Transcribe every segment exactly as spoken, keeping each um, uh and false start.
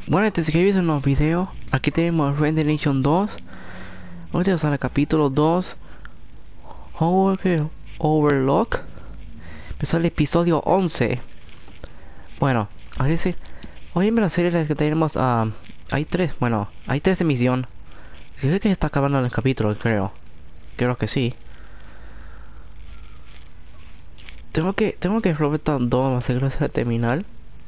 Bueno, antes de que viesen los videos, aquí tenemos Red Dead Redemption dos. Ahorita sale el capítulo dos. Over Overlock. Empezó el episodio once. Bueno, así sí. Hoy en la serie que tenemos, uh, hay tres, bueno, hay tres de misión. Creo que está acabando el capítulo, creo. Creo que sí. Tengo que, tengo que robar dos más de terminal.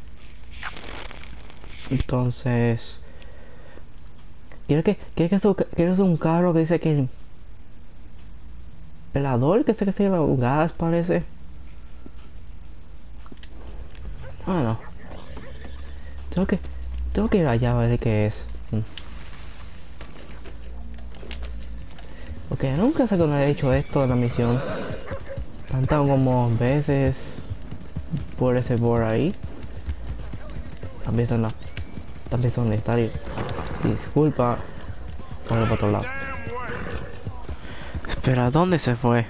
Entonces, quiero que, quiero que esto, quiero un carro que dice que el pelador, que sé que se llama un gas, parece. Bueno, tengo que, tengo que ir allá a ver qué es. Ok, nunca sé que no he hecho esto en la misión. Han estado como veces por ese board ahí. También son la, también son estar. Disculpa. Vamos para otro lado. Espera, ¿dónde se fue?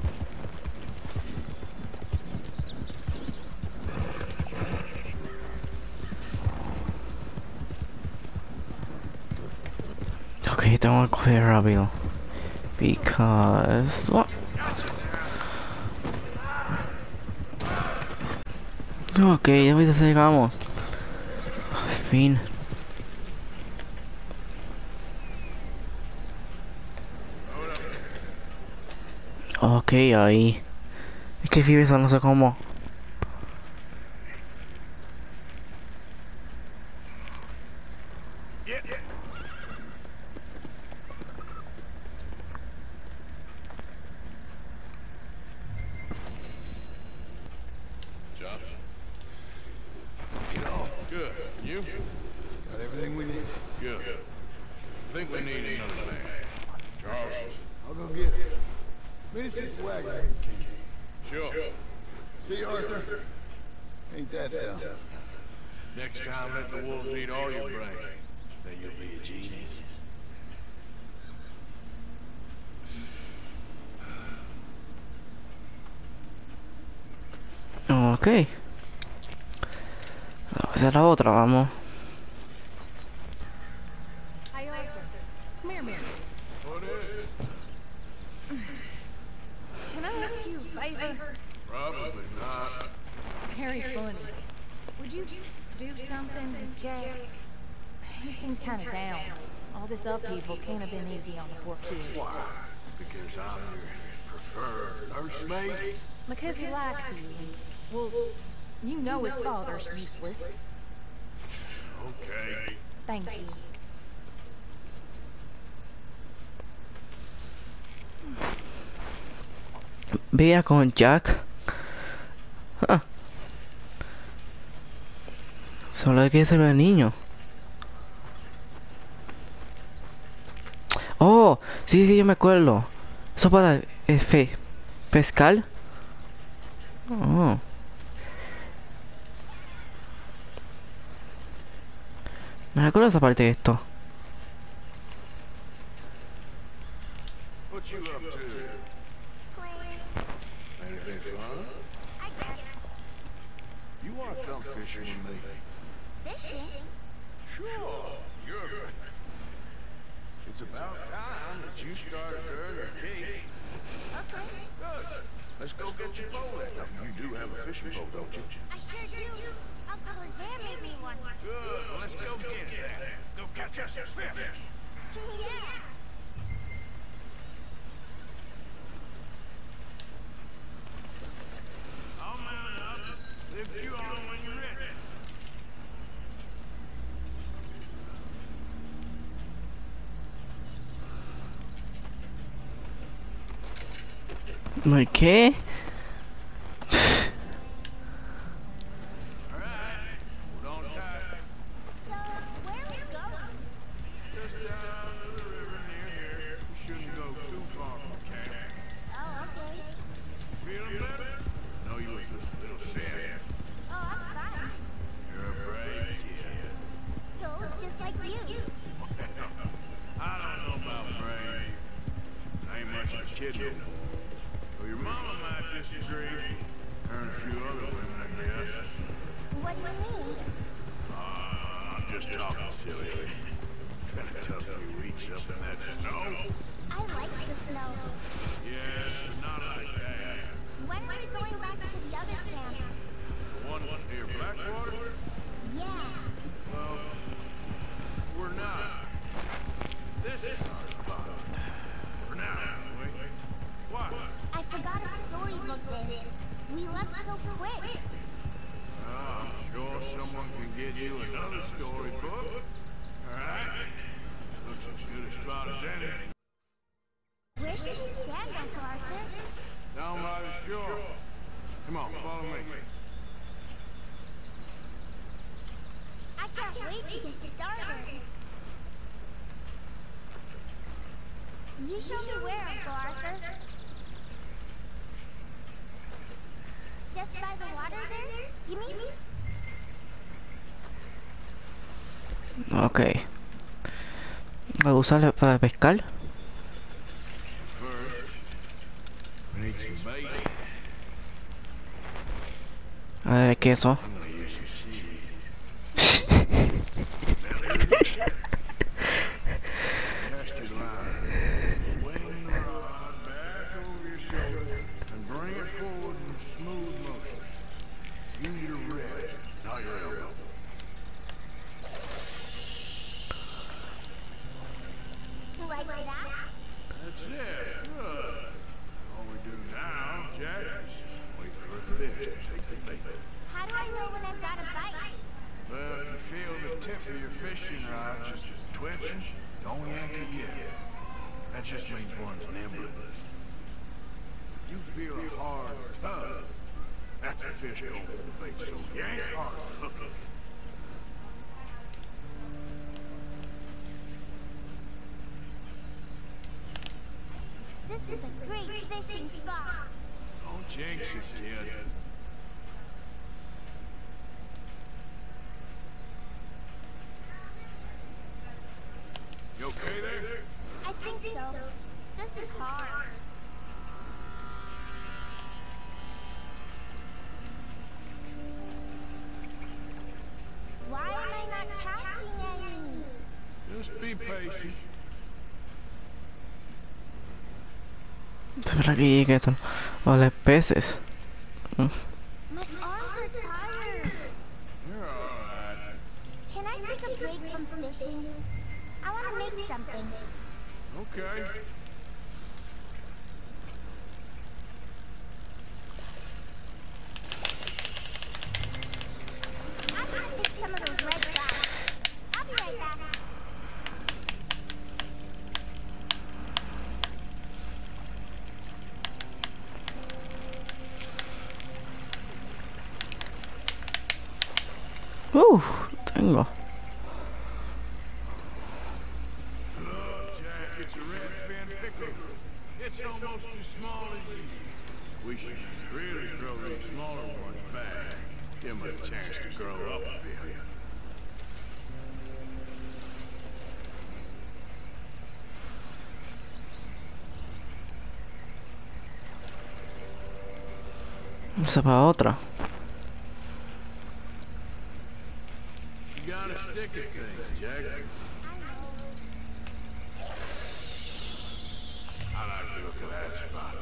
Ok, tengo que coger rápido. Because... What? Ok, ya me llegamos. Al fin. Ok, ahí. Es que si eso no sé cómo. Good. You? Got everything we need. Good. I think we need another man. Charles? I'll go get it. Meet us at the wagon waiting, King. Sure. See you, Arthur? Ain't that dumb? Next time, let the wolves eat all your brain. Then you'll be a genius. Ok. Esa es la otra, vamos. Hi, Arthur. Come here, Mary. What is it? Can I ask you a favor? Probably not. Very funny. Would you do something with Jack? He seems kind of down. All this upheaval can't have been easy on the poor kid. Why? Because I'm your preferred nursemaid? Because he likes you. Well, you know his father's useless. Okay. Thank you. Vea con Jack. Ah. Solo hay que ser el niño. Oh, sí, sí, yo me acuerdo. Eso para eh, fe, pescar. Oh. Me acuerdo esa parte de esto. What you up to? Anything fun? I guess. You want to come fishing with me? Fishing? Sure. You're... It's about time that you started to earn your keep. Okay. Good. Let's go get your boat out. Now, you do have a fishing boat, don't you? I sure do. Uncle Jose made me one. Good. Well, let's go get it then. Go catch us a fish. Yeah. I'll mount up. Lift you on when you're ready. ¿Qué? All right. Hold on tight. So, where are we going? Just down to the river near here. We shouldn't go too far from camp. Oh, okay. Feeling better? No, you was a little sad. Oh, I'm fine. You're a brave kid. So, just like you. I don't know about brave. I ain't much of a kid no more. Well, your mama might disagree. Her and a few other women, I guess. What do you mean? Uh, I'm just just talking silly. Been a tough few weeks up in that snow. I like the snow. Yes, but not like that. When are we going back to the other camp? The one near Blackwater? Yeah. Well, we're not. This is our spot. For now, anyway. What? I forgot a storybook there. We left so quick. Oh, I'm sure someone can get you another storybook. Alright? This looks as good a spot as any. Where should we stand, Uncle Arthur? Down by the shore. Come on, follow me. I can't wait to get started. You show me where, Uncle Arthur. Just by the water there? You mean? Ok. Voy a usarla para pescar. First, we need some bait. A ver qué es eso. I'm gonna use your cheese. Cast your line. Swing the rod back over your shoulder and bring it forward in smooth motion. Use your wrist, not your elbow. Like that? That's it. Good. All we do now, Jack, is wait for a fish to take the bait. How do I know when I've got a bite? Well, if you feel the tip of your fishing rod just twitching, don't yank it yet. That just means one's nibbling. If you feel a hard tug, that's a fish going for the bait, so yank hard to hook it. This is a great fishing spot. Don't jinx it, kid. You okay there? I think so. This is hard. Why am I not catching any? Just be patient. De verdad que llegue eso. O los peces. Mm. My arms are tired. You're alright. Can I take a break from fishing? I want to make something. Okay. I'm gonna pick some of those red flags. I'll be right back. Uh, tengo. Look, Jack, it's a redfin pickerel. It's almost as small as you. We should really throw these smaller ones back. Give them a chance to grow up a bit. Esa para otra. You gotta stick at things, Jack. I like the look of that spot.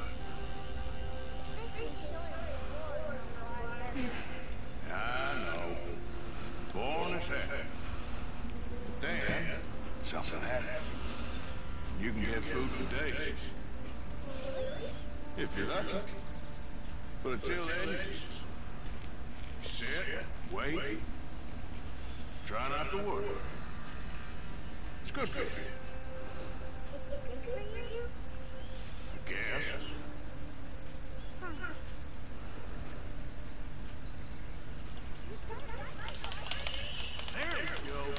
I know. Born as heck. But then, something happens. You can get food for days. If you're lucky. But until then, you just sit, wait, try not to worry. It's good for you. I guess. There we go.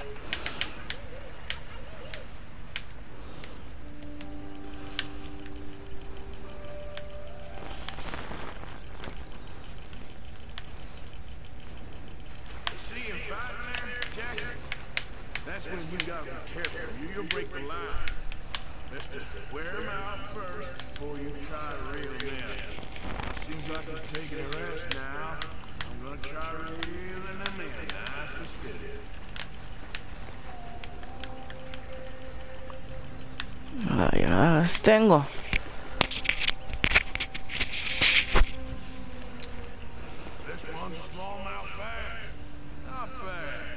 See him fighting there, Jack? That's when you gotta be careful. You, you'll break the line. Best to wear him out first before you try to reel him in. Seems like he's taking a rest now. I'm gonna try reeling him in nice and steady. las tengo. This one's a smallmouth bass. Not bad.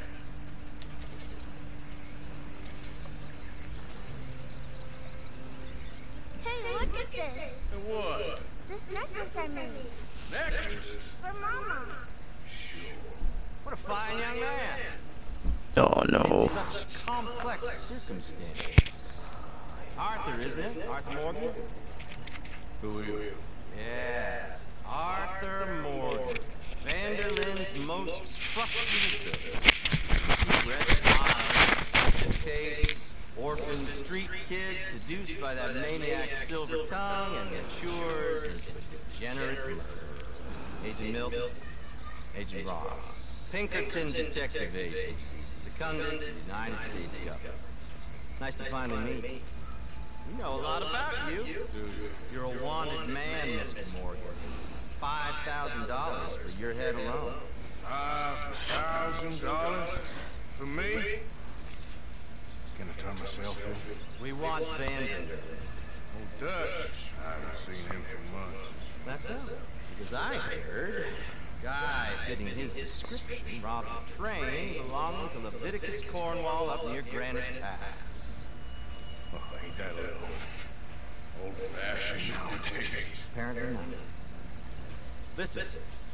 Hey, look at this. And what? This necklace I made. Necklace? For Mama. Sure. What a fine young man. Oh In no. such complex circumstances. Arthur, isn't it? Arthur Morgan? Who are you? Yes, Arthur Morgan. Vanderlyn's most trusted associate. He's read the files, the case, orphaned street kids seduced by that maniac's silver tongue and matures into a degenerate murderer. Agent Milton, Agent Ross, Pinkerton Detective Agency, seconded to the United States government. Nice to finally meet. We know a lot about you. You're a wanted man, Mister Morgan. Five thousand dollars for your head alone. Five thousand dollars? For me? Can I turn myself in? We want Vanderlyn. Old Dutch. I haven't seen him for months. That's so. Because I heard a guy fitting his description robbed a train belonging to Leviticus Cornwall up near Granite Pass. Oh, ain't that a little old-fashioned nowadays? Apparently not. Listen.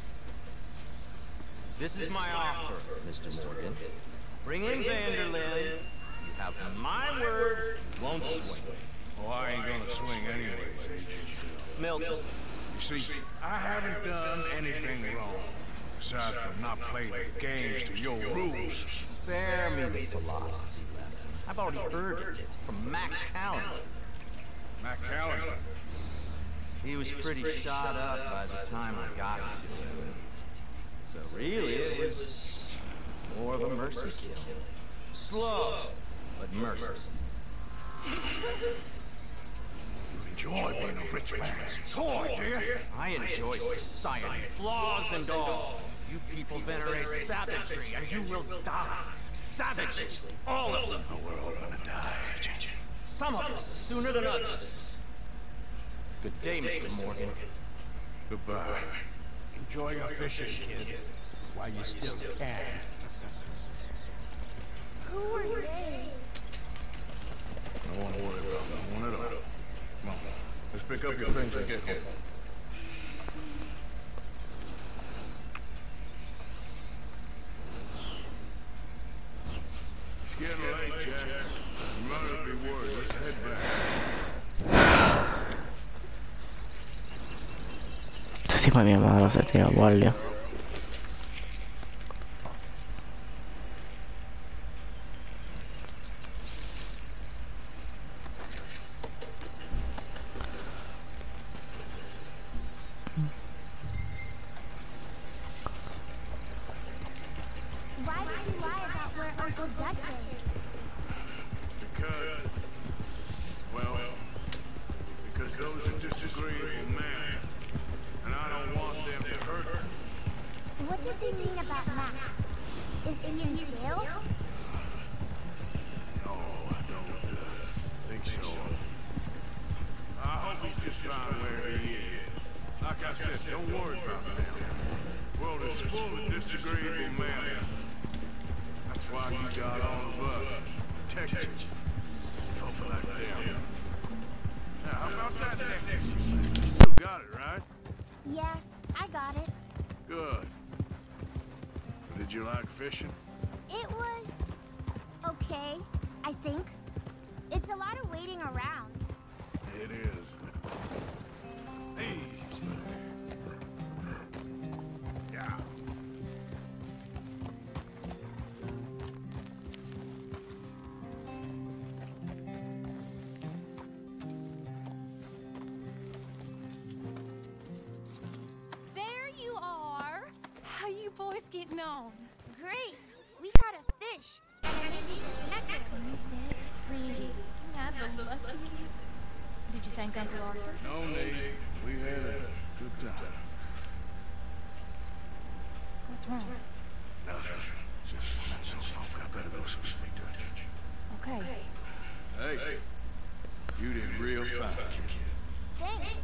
This is my offer, Mister Morgan. Bring in Vanderlyn. You have my word, you won't swing. Oh, I ain't gonna swing anyways, Agent. Milton. You see, I haven't done anything wrong, aside from not playing the games to your rules. Spare me the philosophy lesson. I've already heard it from Mac Callan. Matt Callaghan. He was pretty shot up by the time I got to him. So really, it was more of a mercy kill. Slow, but merciful. You enjoy being a rich man's toy, do you? I enjoy society, flaws and all. You people venerate savagery, and you will die. Savagely, all of them. Oh, we're all gonna die, Agent. Some of us sooner than others. Good day, Mister Morgan. Goodbye. Enjoy your fishing, kid, while you still can. Who are they? No one to worry about, no one at all. Come on, let's pick up your things and get home. It's getting late, Jack. Your mother'll be worried. Let's head back. Encima mi hermano se tira guardia. Why did you lie about where Uncle Dutch is? Because, well, because those are disagreeable men, and I don't want them to hurt her. What did they mean about Mac? Is he in jail? No, I don't uh, think so. I hope he's just fine where he is. Like I said, don't worry about them. The world is full of disagreeable men. That's why you got all of us. Protect you. Folk like them. Now, how about that necklace you made? You still got it, right? Yeah, I got it. Good. Did you like fishing? It was okay, I think. It's a lot of waiting around. It is. Hey. Yeah. There you are. How you boys getting on? Great, we caught a fish, and I made you this necklace. Pretty. Not the luckiest. Did you thank Uncle Arthur? No need. We had a good time. What's wrong? Nothing. Just met some folk. I better go speak with Dutch. Okay. Hey. You did real fine, kid. Thanks.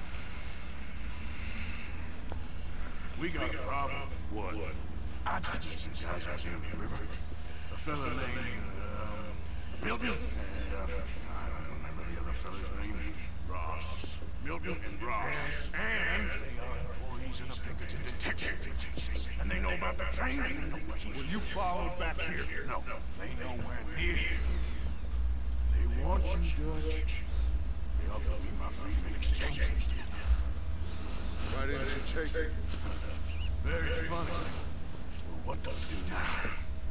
We got a problem. What? I just met some guys out there in the river. A fella named, um, Milton, and, um, I don't remember the other fella's name. Ross. Milton and Ross. And they are employees of the Pinkerton Detective Agency. And they know about the train, and they know what he is. Well, you followed back here? No, they nowhere near here. They want you, Dutch. They offered me my freedom in exchange. Why didn't you take it? Very funny. Well, what do we do now?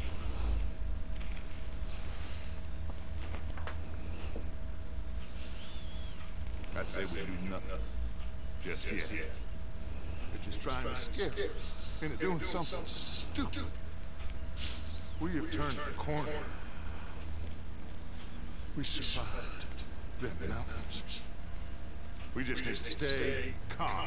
I'd say we do nothing. Just yet. They're just trying to scare us into doing something stupid. We have turned the corner. We survived them mountains. We just need to stay calm.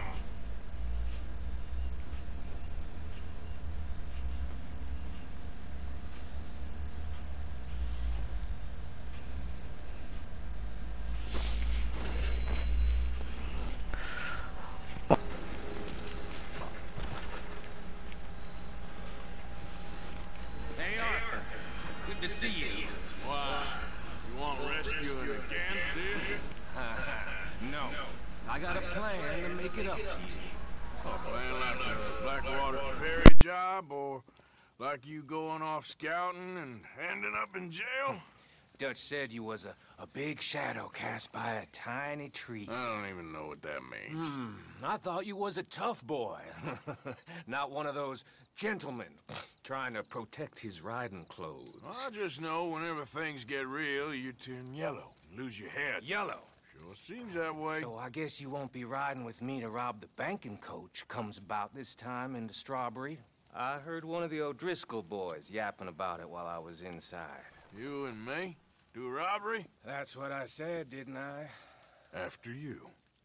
Hey, Arthur. Good to see you. Why? You want rescuing again, dude? No. I got a plan to make it up to you. A plan like a Blackwater ferry job, or like you going off scouting and ending up in jail? Dutch said you was a, a big shadow cast by a tiny tree. I don't even know what that means. Hmm, I thought you was a tough boy. Not one of those gentlemen trying to protect his riding clothes. I just know whenever things get real, you turn yellow and lose your head. Yellow. Sure seems that way. So I guess you won't be riding with me to rob the banking coach comes about this time into Strawberry. I heard one of the O'Driscoll boys yapping about it while I was inside. You and me? Do a robbery? That's what I said, didn't I? After you.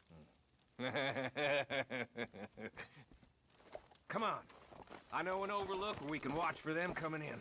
Come on. I know an overlook where we can watch for them coming in.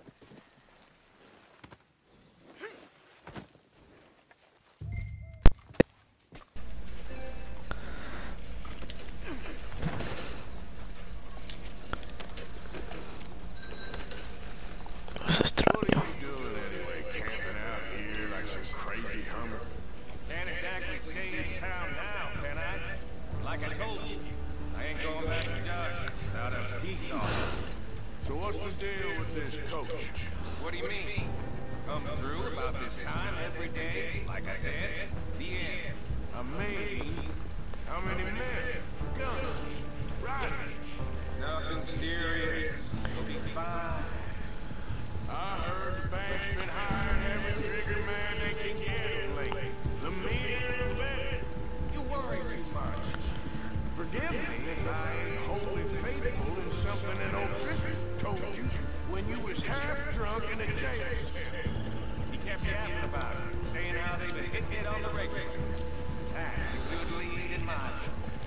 Es extraño. What are you doing anyway, camping out here like some crazy hummer? Can't exactly stay in town now, can I? Like I told you, I ain't going back to Dutch without a peace offer. So what's the deal with this coach? What do you mean? Comes through about this time every day, like I said. The end. I mean, how many men? Guns? Riders? Nothing serious. You'll be fine. I heard the bank's been hiring every trigger man they can get lately. The meaner the better. You worry too much. Forgive me if I ain't wholly faithful in something an old Tristan told you when you was half drunk in a jail cell. He kept yapping about it, saying how they've been hitting it on the regular. That's a good lead in mine.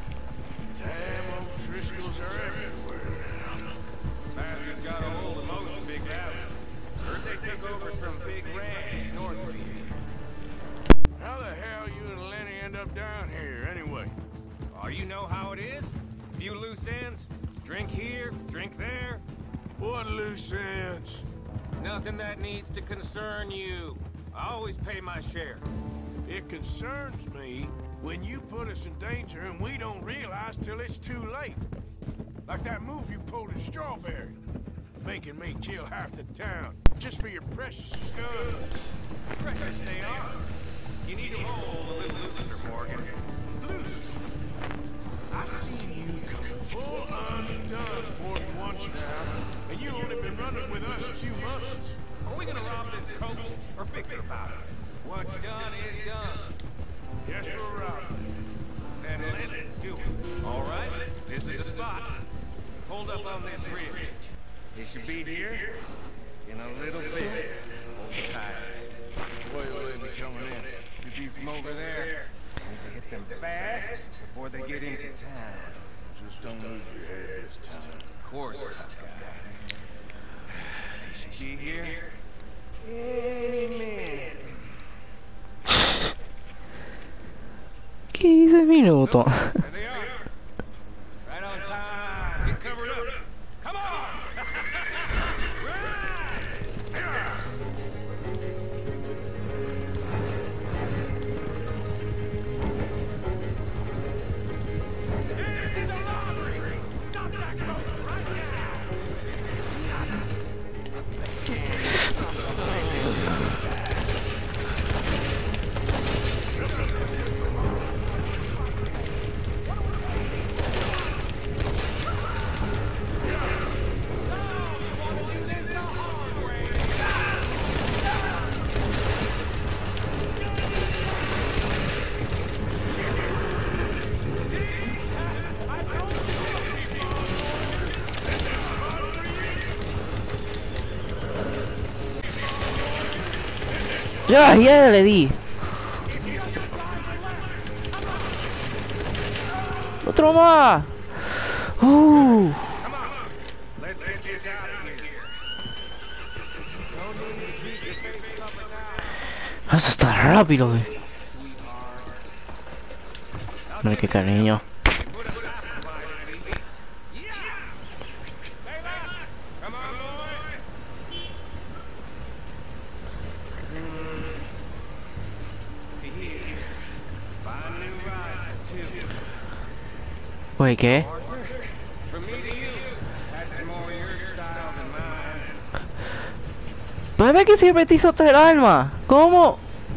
Damn old Driscolls are everywhere now. Bastards got a hold of most of Big Valley. Heard they took over some big ranch north of here. How the hell you and Lenny end up down here, anyway? Oh, you know how it is? Few loose ends. Drink here, drink there. What loose ends? Nothing that needs to concern you. I always pay my share. It concerns me when you put us in danger and we don't realize till it's too late. Like that move you pulled in Strawberry. Making me kill half the town just for your precious guns. Precious they are. You need to roll a little looser, Morgan. Loose. I seen you come full undone more than once now, and you only been running with us a few months. Are we gonna rob this coach or bicker about it? What's done is done. Guess we're robbing. Then let's do it. All right, this is the spot. Hold up on this ridge. They should be here in a little bit. Hold tight. Which way will they be coming in? You'd be from over there. Need to hit them fast before they get into town. Just don't lose your head this time. Of course, tough guy. They should be here any minute. auto. There they are. Right on time. Get covered up. Come on. This is a robbery. Stop that coach right now. Ya, ya le di. Otro más. Uh. Let's get this out of here. No need to keep your face covered now. Eso está rápido, güey. Mira qué cariño. Come on, boy. Here. Find new rifle, too. Oye, ¿qué? From me to you. That's more your style than mine. ¿Para ver que siempre te hizo traer arma? ¿Cómo?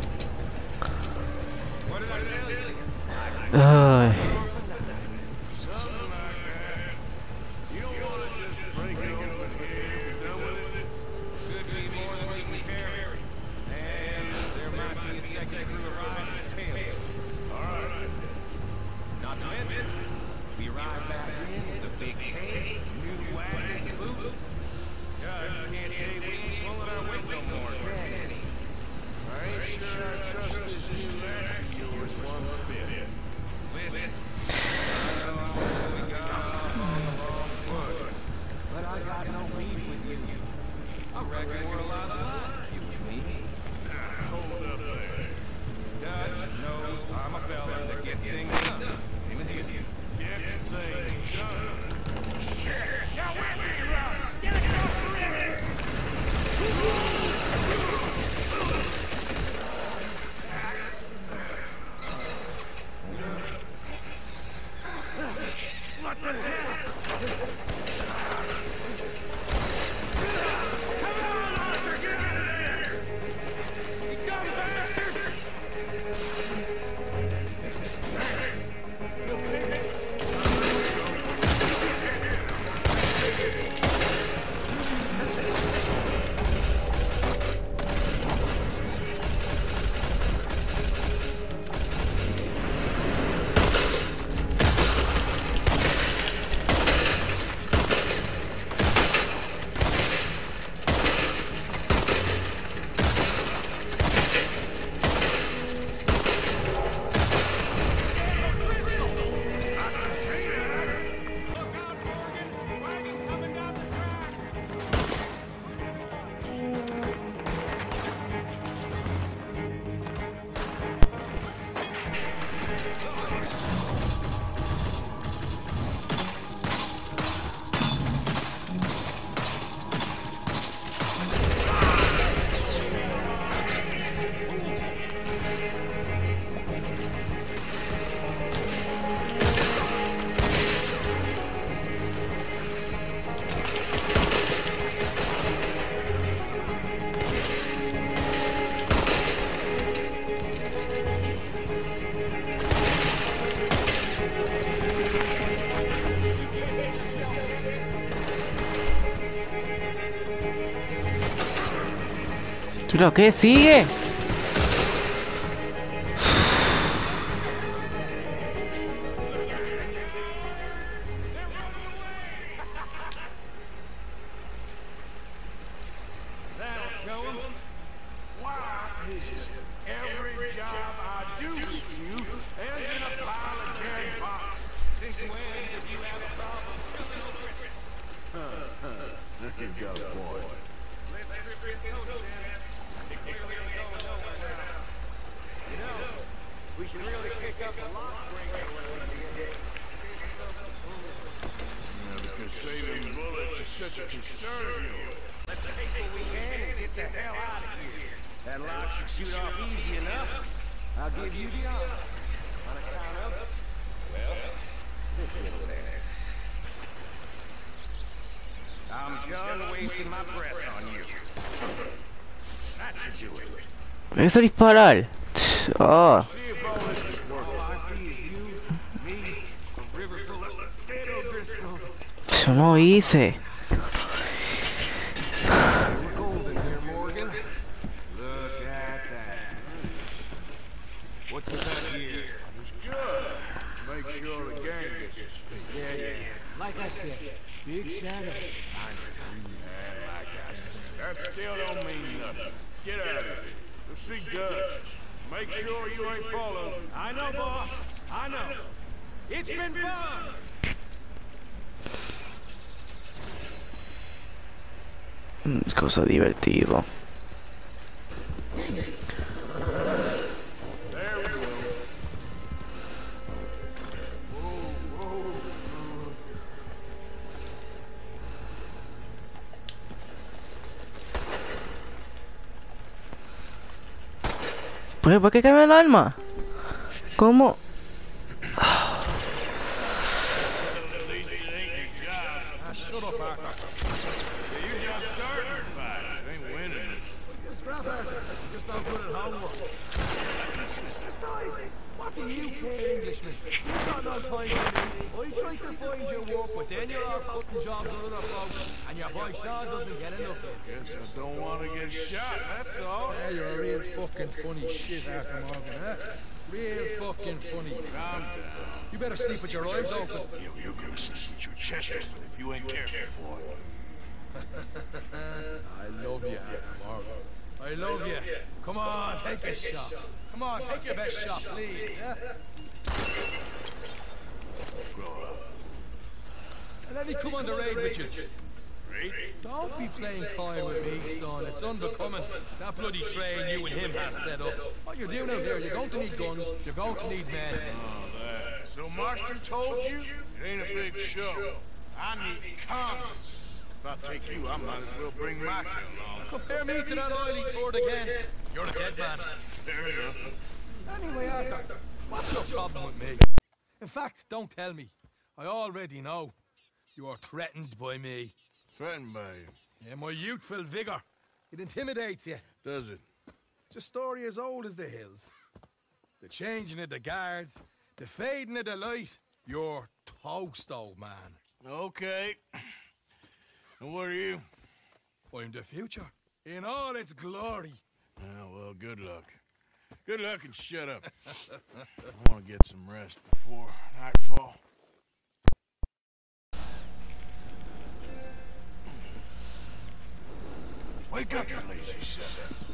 What did I tell you? Ay. Something like that. You don't want to just break it open here and be done with it. Could be more than we can carry. And there might be a second crew arrive at his tail. Alright. Not to mention, we ride back in with a big tank, new wagon to boot. Judge can't say we ain't pulling our weight no more, can he? I ain't sure I trust this new act of yours one bit. Listen, I know we got off on the wrong foot, but I got no beef with you. I reckon we're a lot alike, you and me. Hold up there. Dutch knows I'm a fella that gets things done, same as you. Get things done. Shit! Now where me run? Get it off the river! What the hell? Come on, Arthur, get out of there! You dumb bastards! ¿Pero qué sigue? That'll show 'em. Why is it every job I do with you ends in a pile of dead bodies? Since when did you have a problem filling over it? You got a point. Let's strip his coat then. He clearly ain't going nowhere now. You know, we should really pick up the lock breaker when we saving bullets is such a concern of yours. Let's take what we can and get the hell out of here. That lock should shoot off easy enough. I'll give you the honor. On account of, well, this little ass. I'm done wasting my breath on you. That should do it. ¿Me hizo disparar? Oh. See if all this is worth All I see is you, me, a river full of dead O'Driscolls. Yo no hice. We're golden here, Morgan. Look at that. What's the cut here? It's good. Just make sure the gang gets its pick. Yeah, yeah, yeah. Like I said, big shadow. And like I said, that still don't mean nothing. Get out of here. Go see Dutch. Make sure you ain't followed. I know, boss. I know. It's been fun. Mm, cosa divertido. There we go. Pues, ¿para qué cabe el arma? ¿Cómo? At least it ain't your job. Ah, shut up, Arthur. Yeah, your job's starting fights. It ain't winning. Scrap, Arthur. Just not good at homework. Besides, what do you care, Englishman? You've got no time for me. I tried to find your work, but then you're off cutting jobs for other folks, and your boy Sean doesn't get a look in. Guess I don't want to get shot, that's all. Yeah, you're a real fucking funny shit, Arthur Morgan, huh? Real fucking funny. Calm down. You better sleep with your eyes open. You, you're gonna sleep with your chest open if you ain't careful, boy. I love you, Arthur Morgan. I love you. Come on, take a shot. Come on, take your best shot, please. Huh? Grow up. And let me come on the raid with you. Right? Don't be playing coy with me, son. It's unbecoming. That bloody train you and him has set up. What you're doing out there, you're going to need guns, you're going to need men. Oh, that. So Marston told you? It ain't a big show. I need convicts. If I take you, I might as well bring my gun along. Compare me to that oily turd again. You're a dead man. Fair enough. Anyway, Arthur, what's your problem with me? In fact, don't tell me. I already know. You are threatened by me. Threatened by you. Yeah, my youthful vigor. It intimidates you. Does it? It's a story as old as the hills. The changing of the guard, the fading of the light. You're toast, old man. Okay. And what are you? I'm the future, in all its glory. Oh, well, good luck. Good luck and shut up. I want to get some rest before nightfall. Wake up, you lazy son.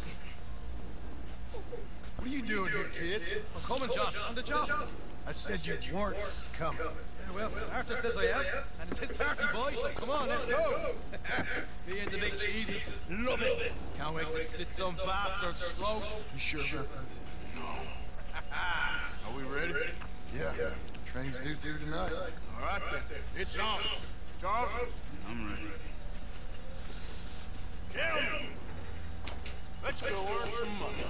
What are you doing here, kid? I'm coming, John. On the job. I said you weren't coming. Yeah, well, Arthur says I am, and it's his party, boy, so come on, let's go. Me and the big cheeses. Love it. Can't wait to slit some bastard's throat. You sure about this? Are we ready? Yeah. Train's due through tonight. All right, then. It's on. Charles? I'm ready. Gentlemen, let's go earn some money.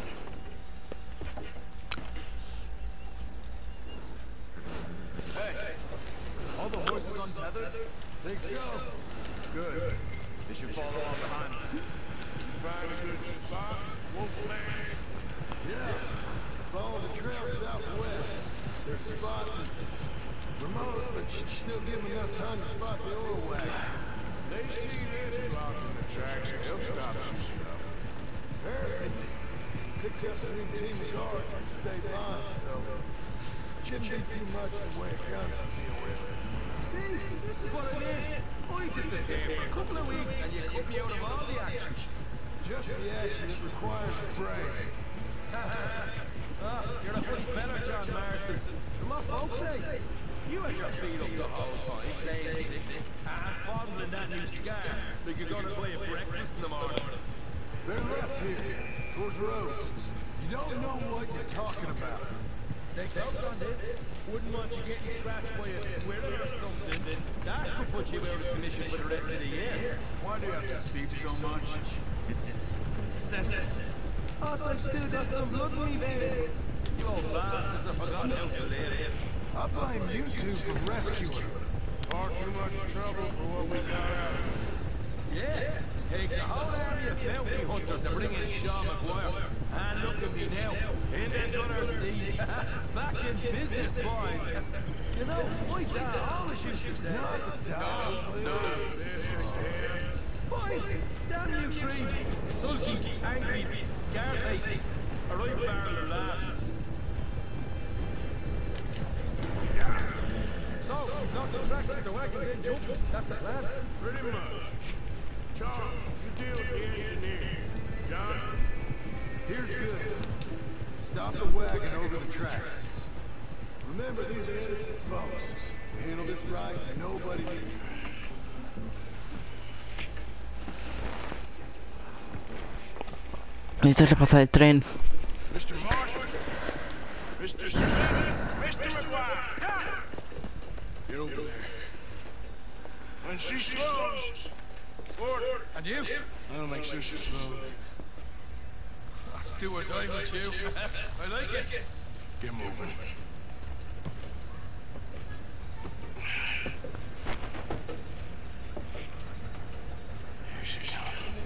Hey, all the horses untethered? Think so? Good. They should follow on behind us. You find a good spot, Wolfman? Yeah. Follow the trail southwest. There's a spot that's remote, but should still give them enough time to spot the oil wagon. They see this blocking the tracks, they'll stop soon enough. Apparently, picks up a new team of guards on the state line, so shouldn't be too much in the way of guns to deal with. See, this is what I mean. I disappear for a couple of weeks, and you cut me out of all the action. Just the action that requires a brain. Ah, you're a funny fella, John Marston. And what folks say? You had your feet up the whole time, playing sick, and fondling that new scar like you're gonna buy a breakfast in the morning. They're left here, towards Rhodes. You don't know what you're talking about. Stay close on this. Wouldn't want you getting scratched by a squirrel or something. That could put you out of commission for the rest of the year. Why do you have to speak so much? It's incessant. Plus, I've still got some blood in me veins. You old bastards have forgotten how to live. I blame you two for rescuing him. Far too much trouble for what we got out of it. Yeah, takes a whole army of bounty hunters to bring in Sean McGuire. And look at me now, in the gunner seat. Back in business, boys. You know, my dad always used to say, Not the dad. None of this again. fine, damn you three. Sulky, angry, scarface. A right barrel of laughs. So, knock the tracks with the wagon, then jump. That's the plan. Pretty much. Charles, you deal with the engineer. Done? Here's good. Stop the wagon over the tracks. Remember, these are innocent folks. We handle this right, nobody needs... Necesito pasar el tren. Mister Marshall, Mister Smith, Mister McGuire, come! Get over there. When she slows, order. And you? I'll make sure she slows. Let's do or die with you. I like it. Get moving. Here she comes.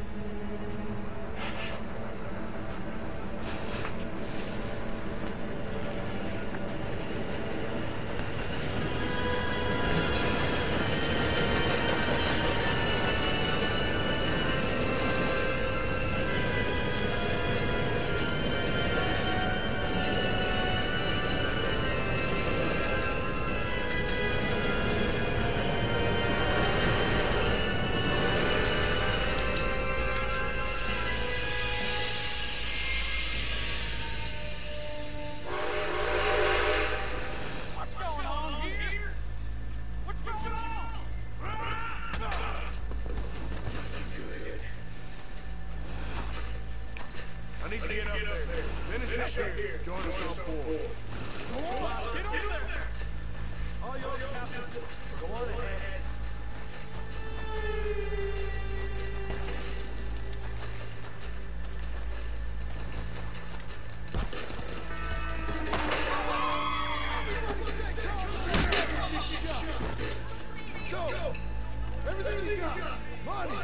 I need to get up there. Finish up here. Join us on board. Go on, get over there. All yours, Captain. Go on ahead. Go! Everything you got! Money!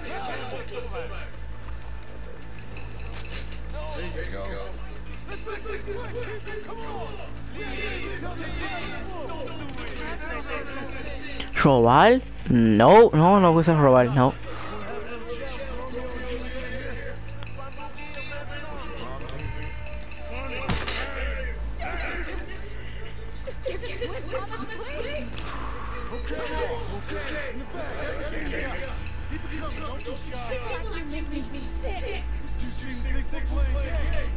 There you go. Let's make this quick! Come on! ¿Robar? No, no, no puedes robar, no. Just give it to him, Thomas, please. Okay, okay, in the back. Keep it coming, don't be shy. God, you make me sick. These two seem to think we're playing games.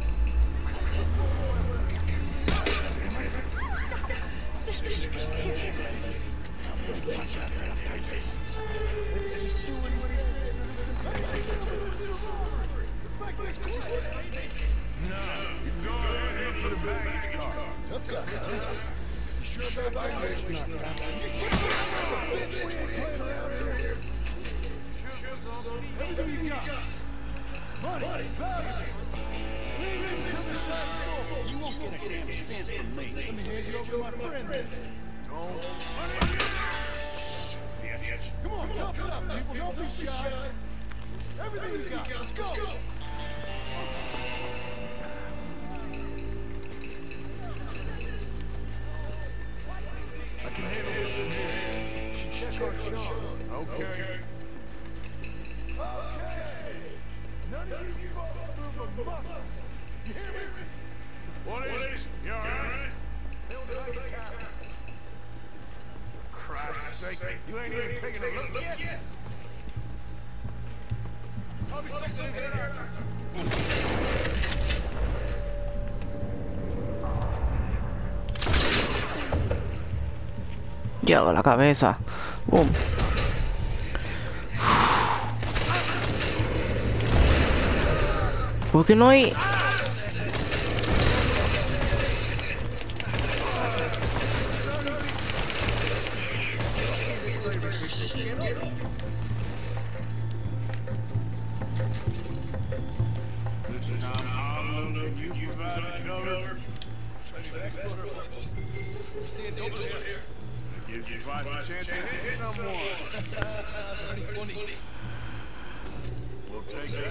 No, you can go ahead and look for the baggage car. Tough guy, huh? You sure about that? It's not time. You sure about that? Bitch, we ain't playing around here. Everything you got. Money, valuables. You won't get a damn cent from me. Let me hand you over to my friend then. Don't. Come on, tough it up, people. Don't be shy. Everything you got. Let's go. I can handle this from here. You should check on Sean. Okay. Okay. None of you folks move a muscle. You hear me? What is it? You alright? For Christ's sake, you ain't even taking a look yet? Llevo la cabeza. Boom. ¿Por qué no hay? You find the cover. See a double here. That gives you twice the chance of hitting someone. Very funny. We'll take that.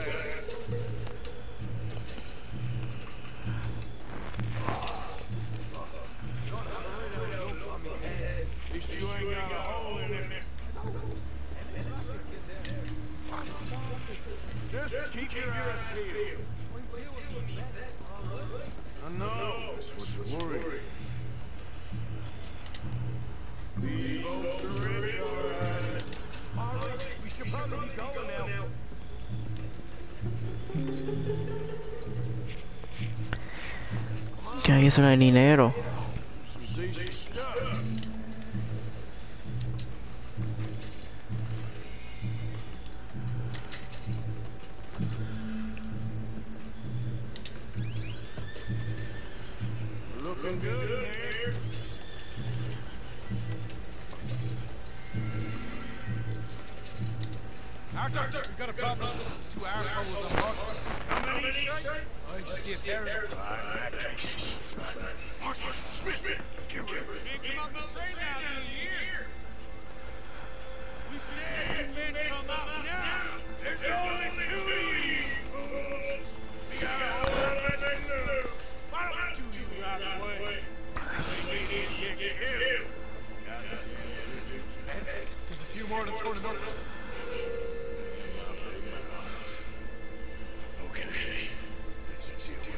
At least you ain't got a hole in it. Just keep your eyes peeled. I know, that's what's worrying me. These folks are rich, alright. Alright, we should probably be going now. Que ahí es el dinero. Some decent stuff. Looking good in here. Arthur, we got a problem. There's two arseholes on horses. How many you say? I just see a pair of them. Right, in that case, Marshal Smith, get ready. Pick him up and train down in a year. We said you men come out now. There's only two of you fools. We got a whole lot of to lose. Why don't two of you ride away? They need to get killed. Goddamn bitch. There's a few more to turn it up. Okay, let's deal with them.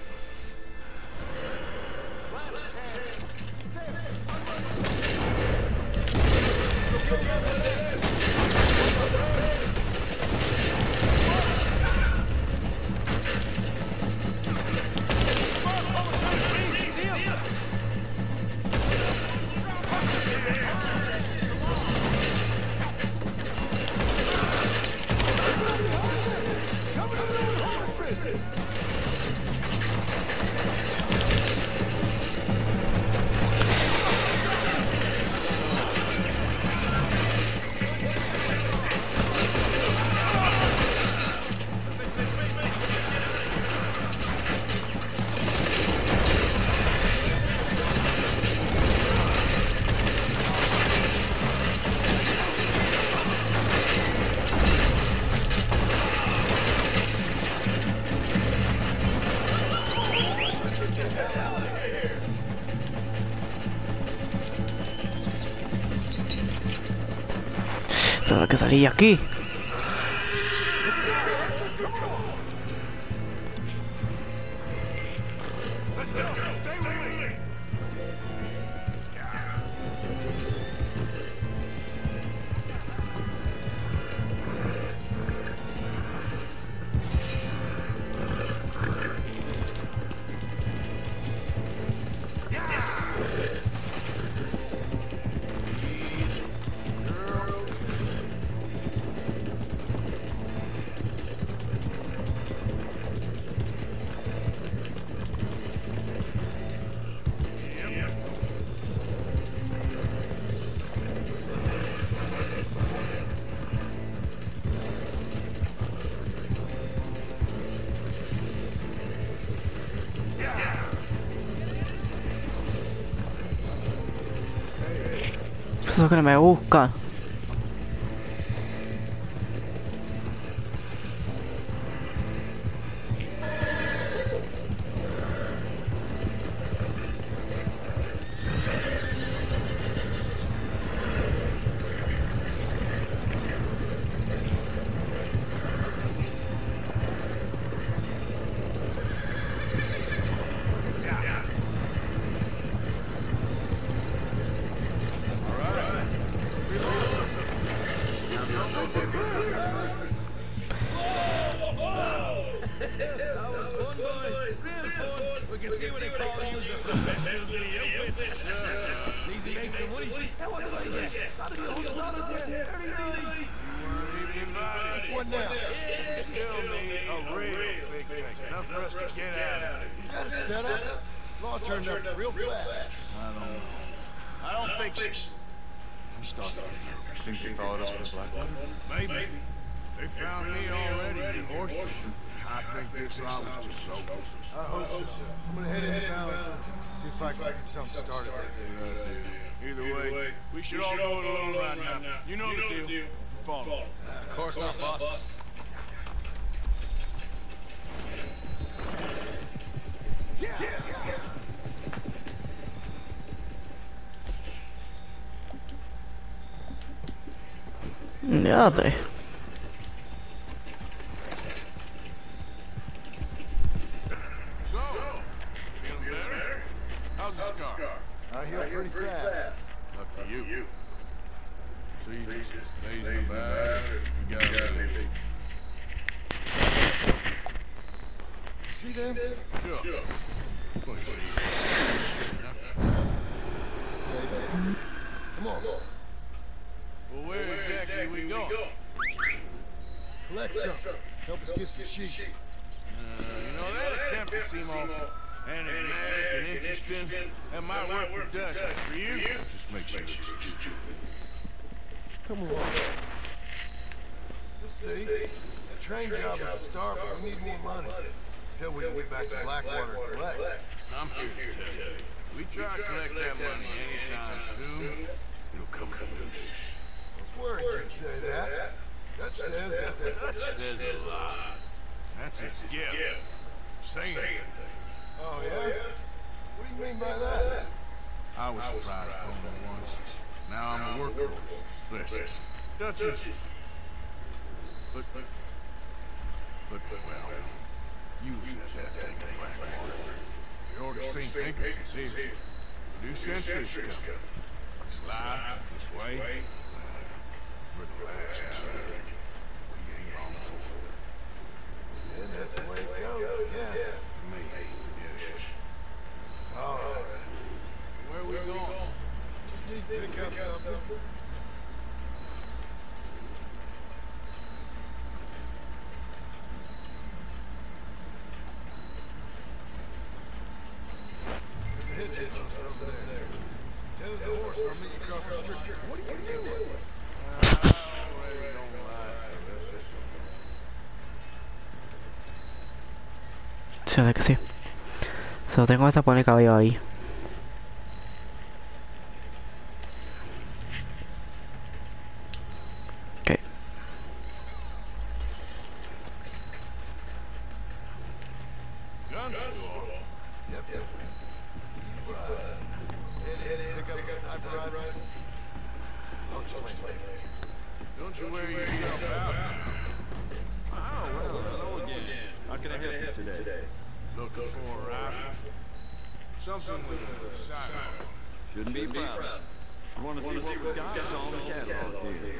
Tengo que salir aquí. Let's go. Stay with me. Eso que me busca. That was fun, boys. Real fun. We can see what they call you as a professionals in the outfit. At least we make some money. Hey, what did I get? Gotta be a hundred dollars here. Very nice. You weren't even invited. What now? You still need a real big tank. Enough for us to get out of it. Is that a setup? Law turned up real fast. I don't know. I don't think so. I'm starting to get nervous. Think they followed us for Blackwater? Maybe. They found me already near Horseshoe. I think this lot was just locals. I hope so. I'm gonna head into Valentine. See if I can get something started there. Good idea. Either way, we should all go it alone right now. You know the deal. Follow. Uh, of course not, boss. Yeah, they. So, feeling better? How's the scar? I heal pretty fast. Lucky you. So you just lazing about, you got a leak. See them? Sure. Well, you see Come on. Well, where exactly we going? Collect some. Help us get some sheep. Uh, you know, that attempt to seem all enigmatic and interesting, that might work for Dutch, but for you, just make sure it's stupid. Come along. Let's see. That train job is a start, but we need more money. Until we can get back to Blackwater and collect. I'm here to tell you, we try to collect that money anytime soon, it'll come loose. I was worried you'd say that. Dutch says that. Dutch says a lot. That's his gift. Saying anything. Oh, yeah? What do you mean by that? I was surprised on me once. Now I'm a workhorse. Listen, Dutch is... But, but, but, well, you was at that thing in Blackwater. You ought to seen Pinkerton's here. New century's coming. This life, this way, well, we're the last out of it. We ain't long for it. And that's the way it goes, I guess. For me, yes. All right. Where we going? Just need to pick up something. There's a hitching post over there. Tether the horse and I'll meet you across the street. What are you doing? Se ve que sí. So, tengo hasta poner cabello ahí. Ok. Gun store? Yep, yep. You, uh, head, head, pick up a sniper rifle. I'll explain later. Don't you wear yourself out? Oh, well, hello again. How can I help you today? Looking for a rifle? Something with a sight on it. Shouldn't be a problem. You want to see what we've got? It's all in the catalog here.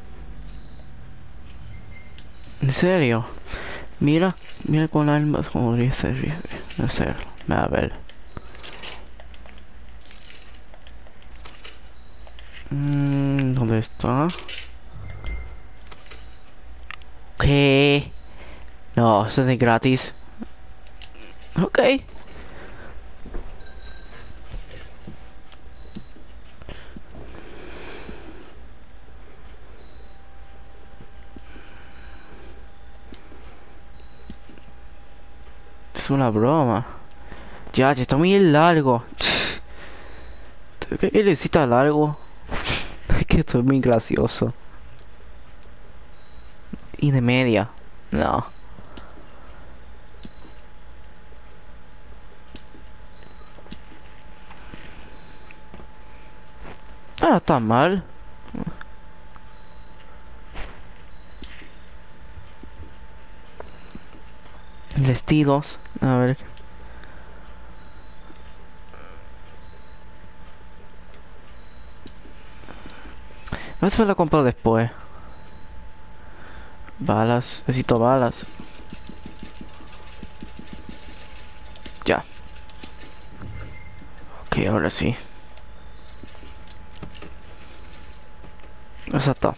En serio. Mira, mira con armas como dice, no sé, a ver. Mm, ¿dónde está? ¿Qué? No, eso es de gratis. Ok. Es una broma. Ya, está muy largo. ¿Qué, qué necesita largo? Es que esto es muy gracioso. Y de media. No. Ah, está mal. Vestidos. A ver. A ver si me lo compro después. Balas. Necesito balas. Ya. Ok, ahora sí. Exacto.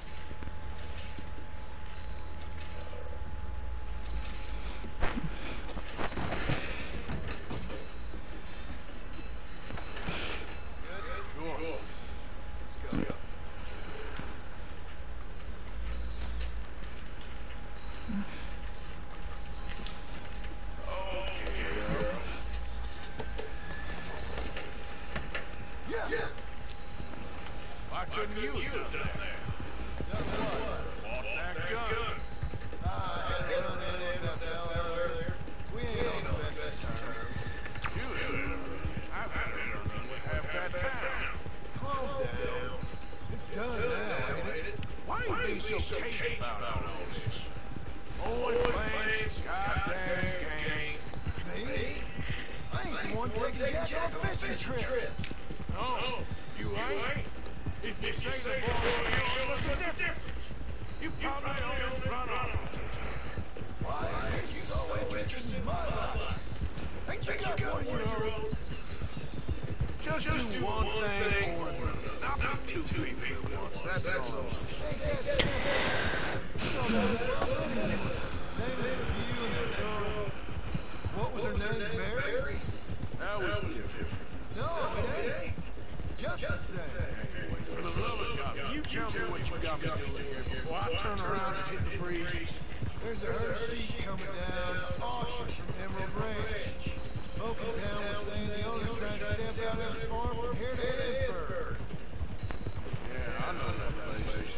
couldn't you have done that? Done what? Bought that gun. Ah, I had a run in with that fella earlier. We ain't on the best of terms. You had a run. I've had a run in with half that town. Calm down. It's done now, ain't it? Why are you being so cagey about all this? Always playing some goddamn game. Me? I ain't the one taking Jack on fishing trips. No, you ain't. If you say the ball ain't yours, what's the difference? You probably only run off. Why? She's always interested in my life. Ain't you got one of your own? Just, Just do one thing or another. Not be two people at once, that's all. Ain't that simple? You know that as well as anyone. Same name as you and that girl. What was her name? Mary? That was different. No, it ain't. Just the same. Anyway, for the love of God, you tell me what you got me doing here before I turn around and hit the breeze. There's a herd of sheep coming down, auction from Emerald Ranch. Folk in town was saying the owner's trying to stamp out every farm from here to Edinburgh. Yeah, I know that place.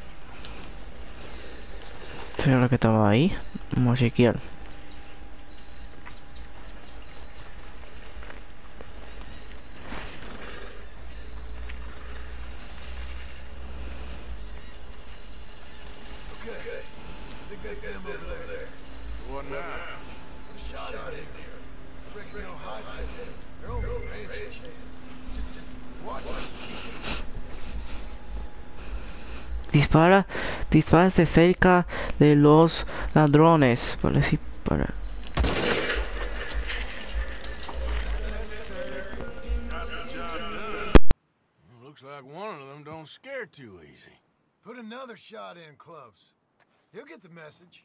¿Eso era lo que estaba ahí? Vamos a chequear. Okay, I think that's them over there. What now? Put a shot out in there. I reckon they'll hightail it. They're only ranches. Just watch the sheep. Dispara, dispara de cerca de los ladrones. Para decir, para. Got the job done. Looks like one of them don't scare too easy. Put another shot in close. He'll get the message.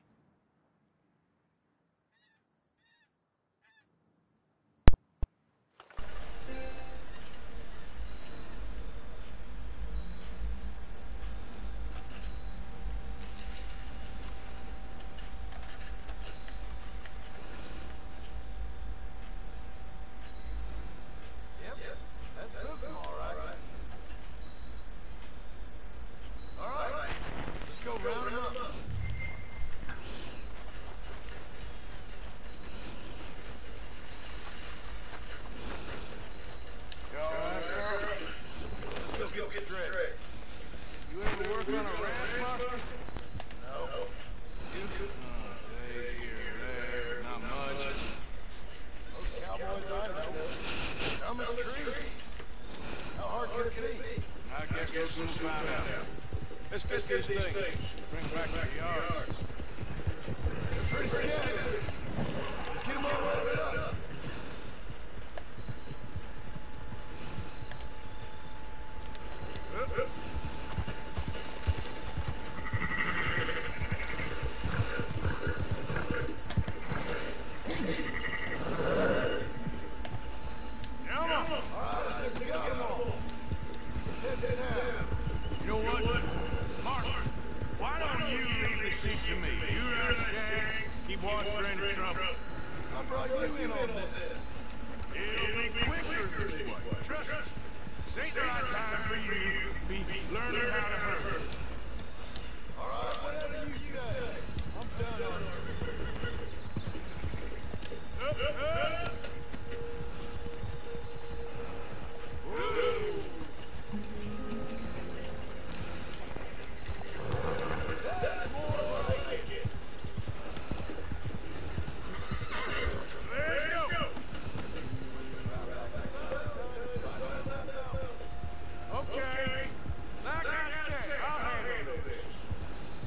Yep, that's spooked him all right. All right, let's go round him up. You all right, girl? Let's go get stretched. You ever work on a ranch, monster? No. You? Oh, day here, there, not much. Those cowboys I know. Dumb as trees. How hard could it be? I guess we'll soon find out. Let's get these things. Bring back to the yards. They're pretty scattered. Let's get them all loaded up. Come on. All right, I think we got them all. Let's head to town. You know what? Marston, why don't you leave the seat to me? You run Shag, keep watch for any trouble. I brought you in on this. It'll be quicker this way. Trust me. This ain't the right time for you to be learning how to hurt. All right, whatever you say. I'm done on you. Up, up. That's more like it. Let's go. Okay. Like I said, I'll handle this.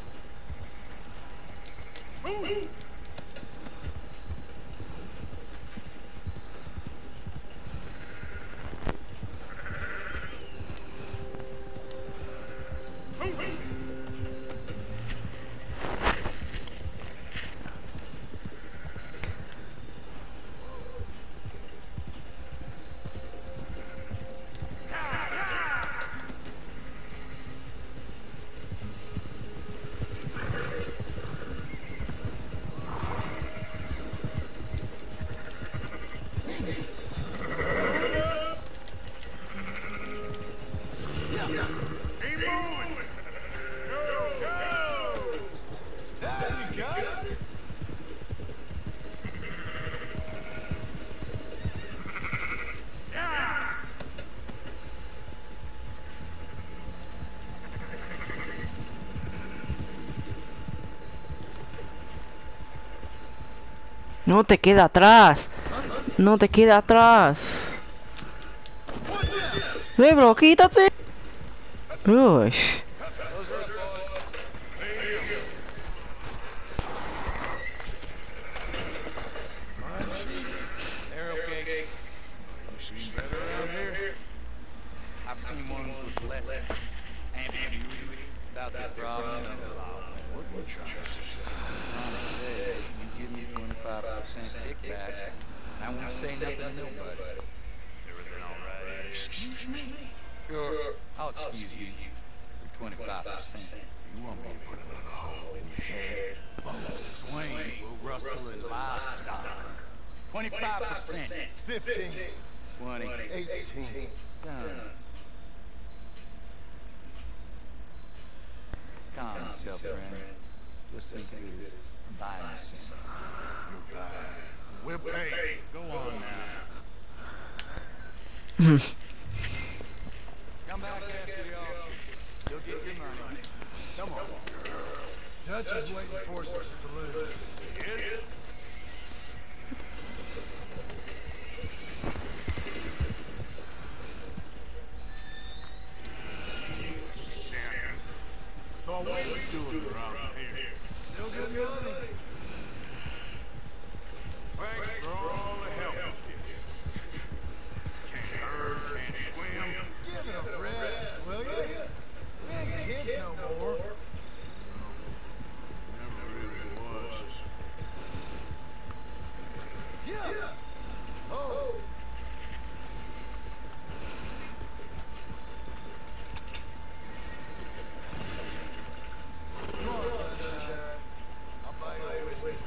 Move. No te queda atrás. No te queda atrás. Ve, bro, quítate. Uy. They're okay. You seen better around here? I've seen ones with less ambiguity about their problems. What you trying to say? Trying to say, you give me twenty-five percent kickback, and I won't say nothing to nobody. Everything all right? Excuse me? Sure, I'll excuse you for twenty-five percent. You want me to put another hole in your head? Folks swing for rustling livestock. twenty-five percent. Fifteen. twenty. Eighteen. Done. Calm yourself, friend. Just think of it as buying sense. You're bad. We're paid. Go on now. Come back after the auction. You'll get your money. Come on, girl. Dutch is waiting for us at the saloon. Yes? Thought we was doing around here. Still good money. Thanks for all the help with this. Can't herd, can't swim. Give it a rest, will you? We ain't kids no more. Never really was. Yeah. Oh. Come on, sunshine. I'll buy you a whiskey.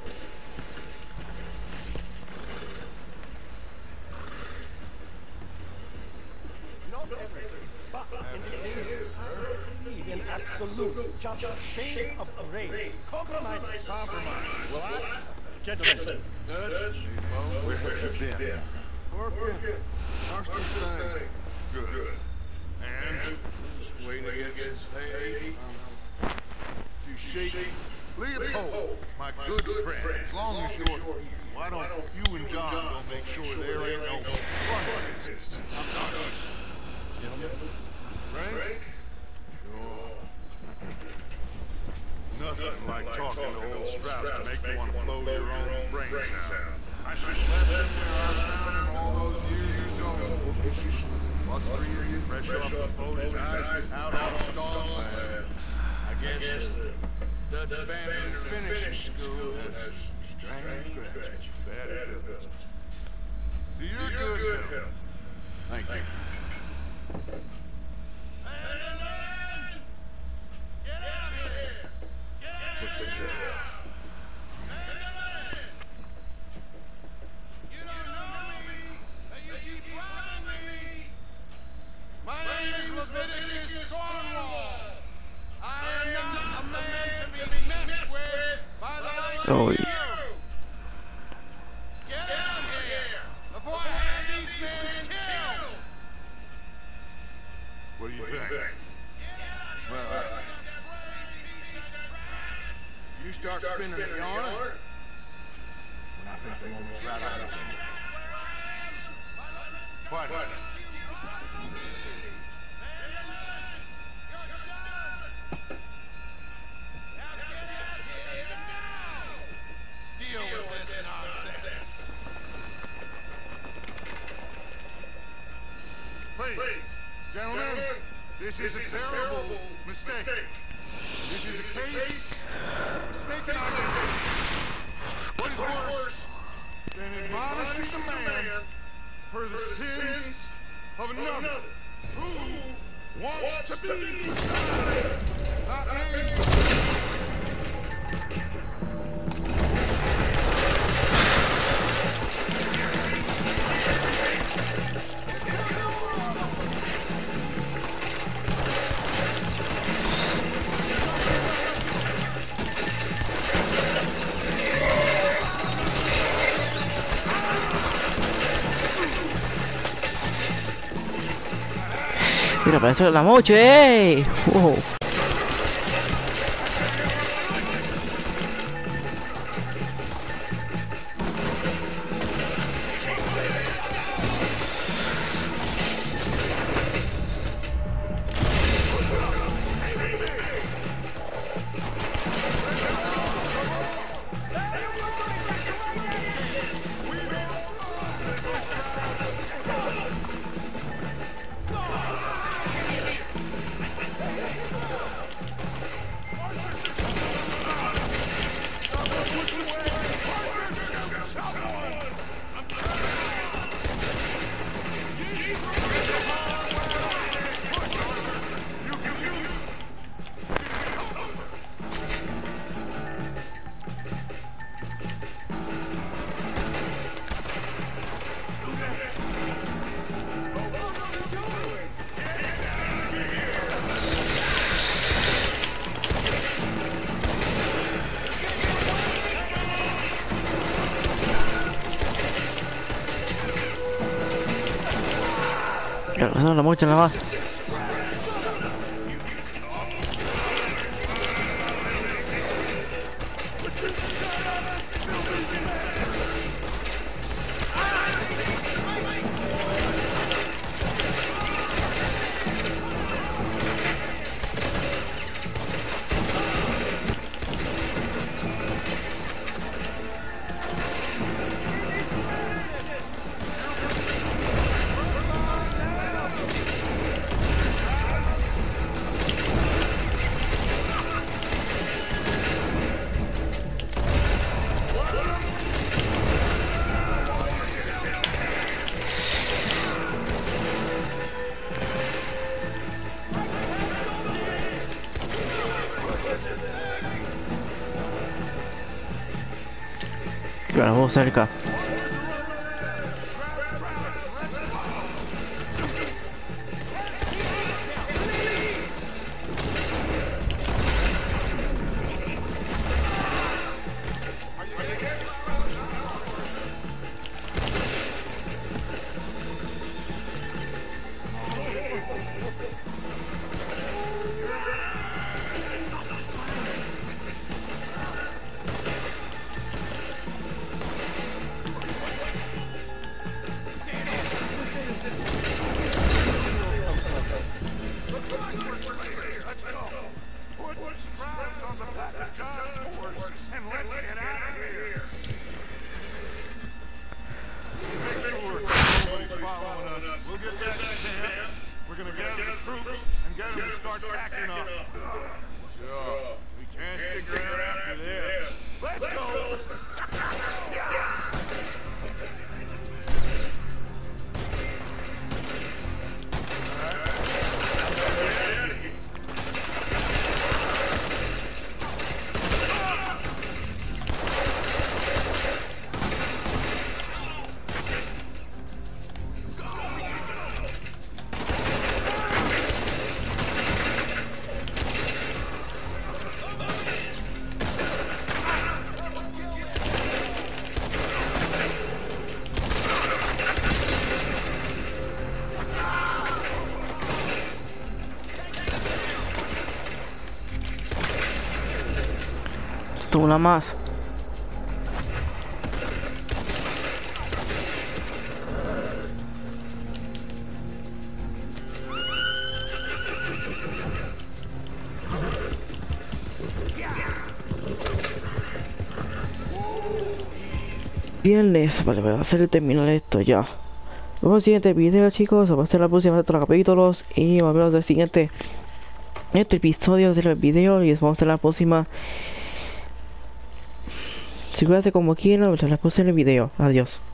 Not everything, but in the news, believe in absolute, just shades of grey. Compromise. Compromise. Will I? Gentlemen, Dutch, where have you been? Working. Marston's thing. Good. And just waiting to get some pay. Um, if you shake Leopold, my good friend, as long as you're here, why don't you and John go make sure there ain't no fun business? Us. Gentlemen? Frank? Sure. Nothing like talking to old Strauss to make you want to blow your own brains out. I should have left him where I found him all those years ago. Flustery, fresh off the boat, his eyes out on the storm side. I guess the Dutch family finishing school has strange graduates. Bad at business. To your good health. Thank you. Get out here! Get out of here! You don't know me, but you keep robbing me! My name is Leviticus Cornwall! I am not a man to be messed with by the likes Oh, of you! Get out here before I have these men killed! What do you think? Well, uh, you start spinning the yarn, when I think the moment's right, I'll help you. What? Deal with this nonsense. Please, gentlemen, this is a terrible mistake. This is a case of mistaken identity. What is worse than admonishing the man for the sins of another who wants to be decided, not me. Mira, para eso es la mocho, ¡ey! Wow. Ya, no la mucha nada más. Claro, vamos cerca. Esto una más. Viernes, vale, voy a hacer terminar esto ya. Vamos al siguiente video, chicos. Vamos a hacer la próxima de otros capítulos. Y vamos a ver el siguiente este episodio del video. Y vamos a hacer la próxima. Si cuídate como quieran, la próxima video. Adiós.